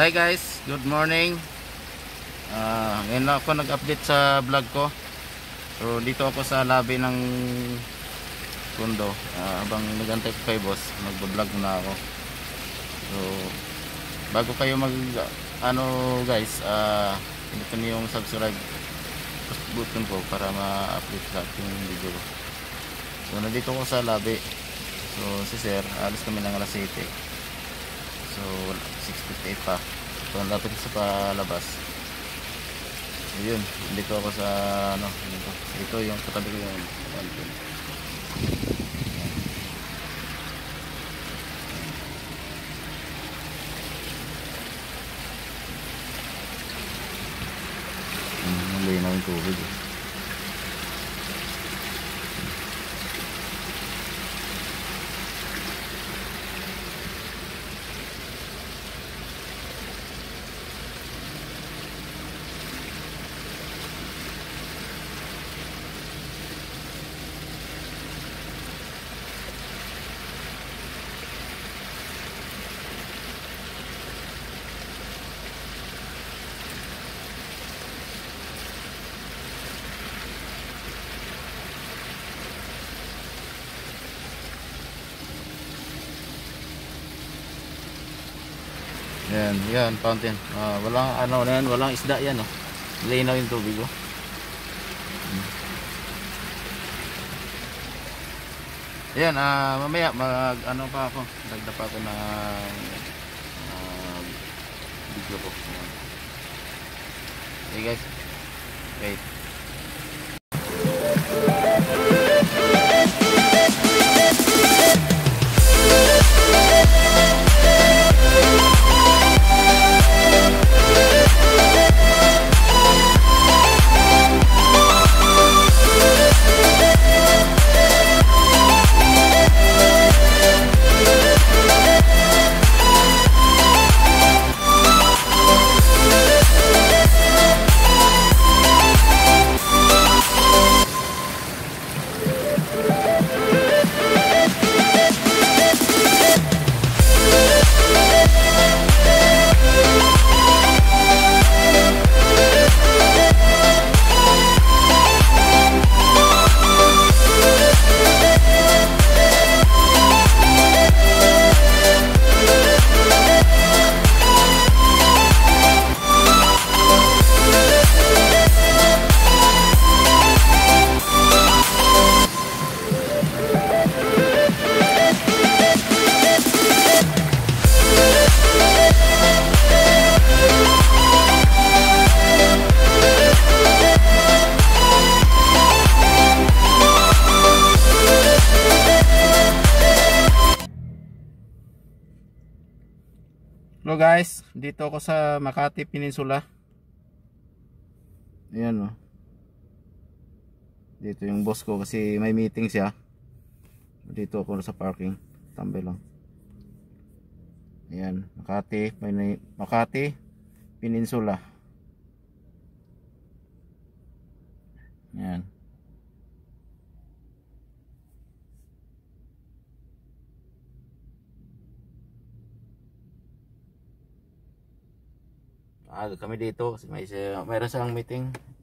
Hi guys, good morning. Ngayon ako nag-update sa vlog ko. So dito ako sa lobby ng condo. Habang nag-antay ko kay boss, mag-vlog na ako. So bago kayo guys, pindutin niyo yung subscribe button ko para ma-update sa ating video ko. So nandito ako sa lobby. So si sir, alis kami ng alas 7. So 6:58 pa. So lapit sa palabas. So yun, dito ako sa dito yung katabi ko yung linaw yung tubig. Yan, fountain. Walang isda yan, oh. Linaw yung tubig, oh. Yan, mamaya pa ako. Dagdag pa ako ng video ko. Okay guys. Okay. Hello guys, dito ako sa Makati Peninsula. Ayan, oh. Dito yung boss ko kasi may meeting siya. Dito ako sa parking, tambay lang. Ayan, Makati Peninsula. Ayan. Kami dito kasi mayroon silang meeting.